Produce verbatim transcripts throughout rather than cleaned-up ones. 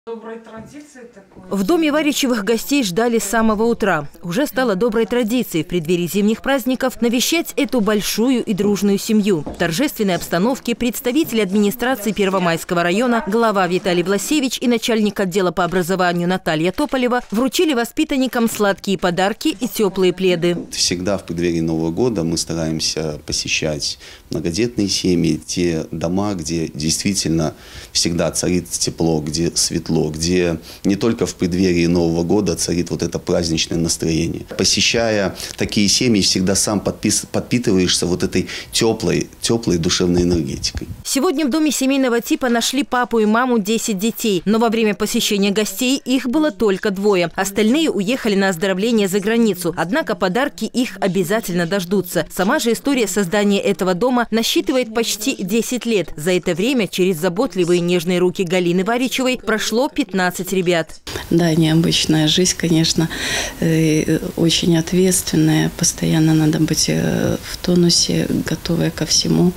В доме Варичевых гостей ждали с самого утра. Уже стало доброй традицией в преддверии зимних праздников навещать эту большую и дружную семью. В торжественной обстановке представители администрации Первомайского района, глава Виталий Власевич и начальник отдела по образованию Наталья Тополева вручили воспитанникам сладкие подарки и теплые пледы. Всегда в преддверии Нового года мы стараемся посещать многодетные семьи, те дома, где действительно всегда царит тепло, где светло, где не только в преддверии Нового года царит вот это праздничное настроение. Посещая такие семьи, всегда сам подпис... подпитываешься вот этой теплой, теплой душевной энергетикой. Сегодня в доме семейного типа нашли папу и маму десять детей. Но во время посещения гостей их было только двое. Остальные уехали на оздоровление за границу. Однако подарки их обязательно дождутся. Сама же история создания этого дома насчитывает почти десять лет. За это время через заботливые и нежные руки Галины Варичевой прошло пятнадцать ребят. Да, необычная жизнь, конечно, очень ответственная. Постоянно надо быть в тонусе, готовая ко всему.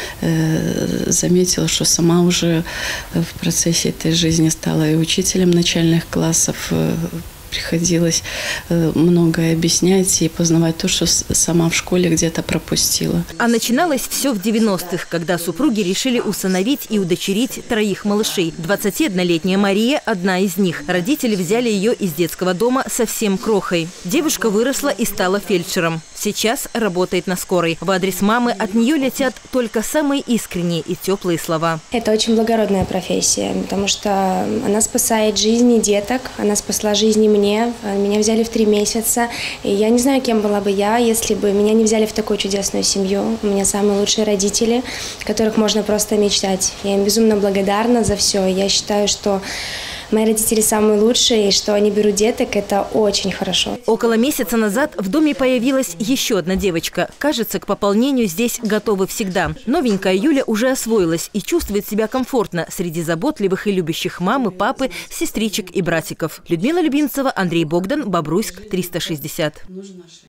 Заметила, что сама уже в процессе этой жизни стала и учителем начальных классов. Приходилось многое объяснять и познавать то, что сама в школе где-то пропустила. А начиналось все в девяностых, когда супруги решили усыновить и удочерить троих малышей. двадцатиоднолетняя Мария – одна из них. Родители взяли ее из детского дома совсем крохой. Девушка выросла и стала фельдшером. Сейчас работает на скорой. В адрес мамы от нее летят только самые искренние и теплые слова. Это очень благородная профессия, потому что она спасает жизни деток, она спасла жизни мне. Меня взяли в три месяца. И я не знаю, кем была бы я, если бы меня не взяли в такую чудесную семью. У меня самые лучшие родители, которых можно просто мечтать. Я им безумно благодарна за все. Я считаю, что мои родители самые лучшие, и что они берут деток, это очень хорошо. Около месяца назад в доме появилась еще одна девочка. Кажется, к пополнению здесь готовы всегда. Новенькая Юля уже освоилась и чувствует себя комфортно среди заботливых и любящих мамы, папы, сестричек и братиков. Людмила Любинцева, Андрей Богдан, Бобруйск, триста шестьдесят.